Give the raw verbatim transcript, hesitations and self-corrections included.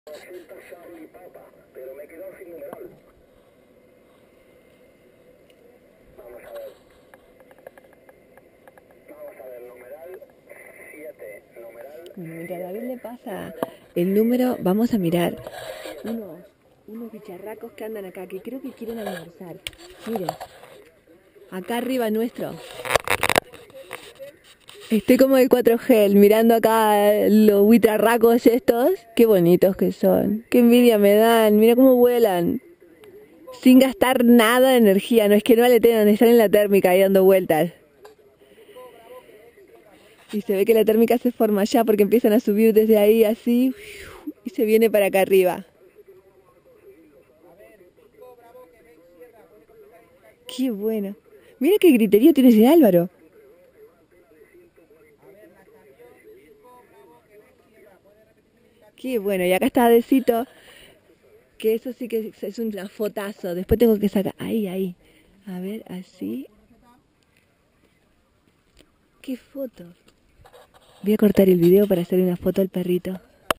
Pero me he quedado sin numeral. Vamos a ver. Vamos a ver, numeral siete. Numeral. Mientras a David le pasa el número, vamos a mirar unos, unos bicharracos que andan acá, que creo que quieren almorzar. Miren, acá arriba nuestro. Estoy como el cuatro G, mirando acá los bicharracos estos. Qué bonitos que son. Qué envidia me dan. Mira cómo vuelan. Sin gastar nada de energía. No es que no aletean, están en la térmica ahí dando vueltas. Y se ve que la térmica se forma allá porque empiezan a subir desde ahí así. Y se viene para acá arriba. Qué bueno. Mira qué griterío tiene ese Álvaro. Qué bueno, y acá está Adecito, que eso sí que es un fotazo. Después tengo que sacar, ahí, ahí. A ver, así. ¿Qué foto? Voy a cortar el video para hacer una foto al perrito.